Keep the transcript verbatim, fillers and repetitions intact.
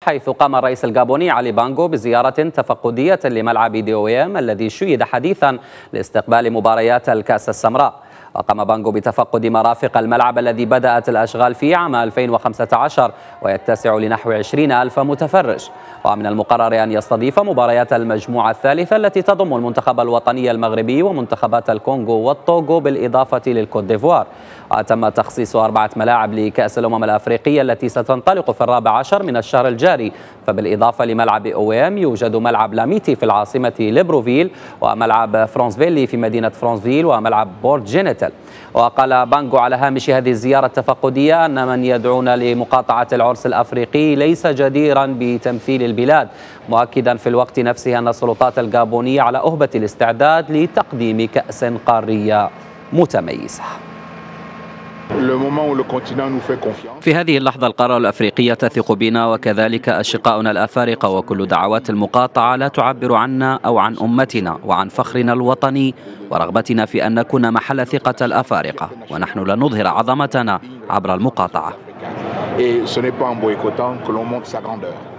حيث قام الرئيس الغابوني علي بانغو بزيارة تفقدية لملعب دي أو إم الذي شيد حديثا لاستقبال مباريات الكأس السمراء. وقام بانغو بتفقد مرافق الملعب الذي بدأت الأشغال فيه عام ألفين وخمسة عشر ويتسع لنحو عشرين ألف متفرج. ومن المقرر أن يستضيف مباريات المجموعة الثالثة التي تضم المنتخب الوطني المغربي ومنتخبات الكونغو والطوغو بالإضافة للكوت ديفوار. وتم تخصيص أربعة ملاعب لكأس الأمم الأفريقية التي ستنطلق في الرابع عشر من الشهر الجاري، فبالإضافة لملعب أو إم يوجد ملعب لاميتي في العاصمة ليبروفيل، وملعب فرانسفيلي في مدينة فرانسفيل، وملعب بورت جينيتال. وقال بانغو على هامش هذه الزيارة التفقدية أن من يدعون لمقاطعة العرس الأفريقي ليس جديرا بتمثيل البلاد، مؤكدا في الوقت نفسه أن السلطات الغابونية على أهبة الاستعداد لتقديم كأس قارية متميزة. في هذه اللحظة القارة الأفريقية تثق بنا وكذلك أشقاؤنا الأفارقة، وكل دعوات المقاطعة لا تعبر عنا أو عن أمتنا وعن فخرنا الوطني ورغبتنا في أن نكون محل ثقة الأفارقة، ونحن لن نظهر عظمتنا عبر المقاطعة.